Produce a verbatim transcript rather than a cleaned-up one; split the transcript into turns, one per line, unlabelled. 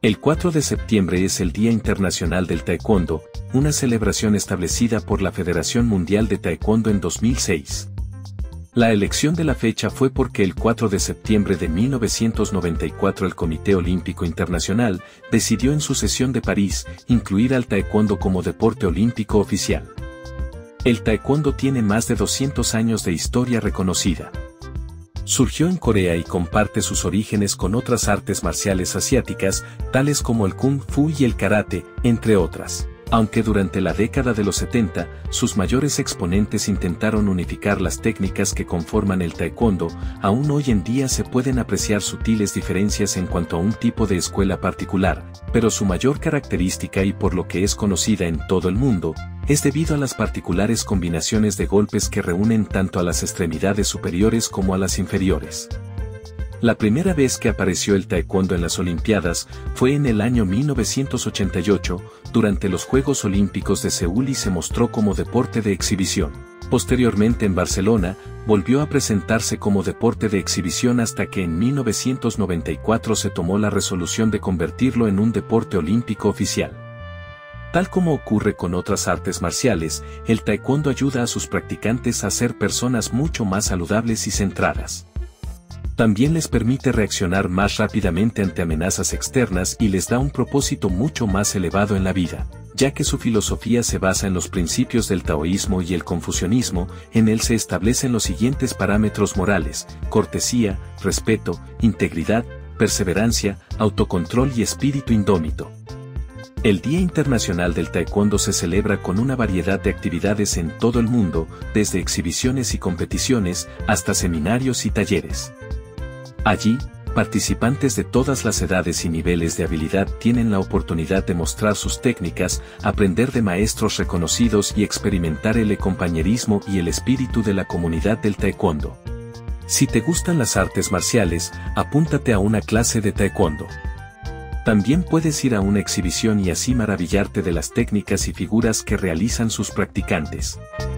El cuatro de septiembre es el Día Internacional del Taekwondo, una celebración establecida por la Federación Mundial de Taekwondo en dos mil seis. La elección de la fecha fue porque el cuatro de septiembre de mil novecientos noventa y cuatro el Comité Olímpico Internacional decidió en su sesión de París incluir al taekwondo como deporte olímpico oficial. El taekwondo tiene más de doscientos años de historia reconocida. Surgió en Corea y comparte sus orígenes con otras artes marciales asiáticas, tales como el kung fu y el karate, entre otras. Aunque durante la década de los setenta, sus mayores exponentes intentaron unificar las técnicas que conforman el taekwondo, aún hoy en día se pueden apreciar sutiles diferencias en cuanto a un tipo de escuela particular, pero su mayor característica y por lo que es conocida en todo el mundo, es debido a las particulares combinaciones de golpes que reúnen tanto a las extremidades superiores como a las inferiores. La primera vez que apareció el taekwondo en las Olimpiadas fue en el año mil novecientos ochenta y ocho, durante los Juegos Olímpicos de Seúl y se mostró como deporte de exhibición. Posteriormente en Barcelona, volvió a presentarse como deporte de exhibición hasta que en mil novecientos noventa y cuatro se tomó la resolución de convertirlo en un deporte olímpico oficial. Tal como ocurre con otras artes marciales, el taekwondo ayuda a sus practicantes a ser personas mucho más saludables y centradas. También les permite reaccionar más rápidamente ante amenazas externas y les da un propósito mucho más elevado en la vida, ya que su filosofía se basa en los principios del taoísmo y el confucianismo. En él se establecen los siguientes parámetros morales: cortesía, respeto, integridad, perseverancia, autocontrol y espíritu indómito. El Día Internacional del Taekwondo se celebra con una variedad de actividades en todo el mundo, desde exhibiciones y competiciones, hasta seminarios y talleres. Allí, participantes de todas las edades y niveles de habilidad tienen la oportunidad de mostrar sus técnicas, aprender de maestros reconocidos y experimentar el compañerismo y el espíritu de la comunidad del taekwondo. Si te gustan las artes marciales, apúntate a una clase de taekwondo. También puedes ir a una exhibición y así maravillarte de las técnicas y figuras que realizan sus practicantes.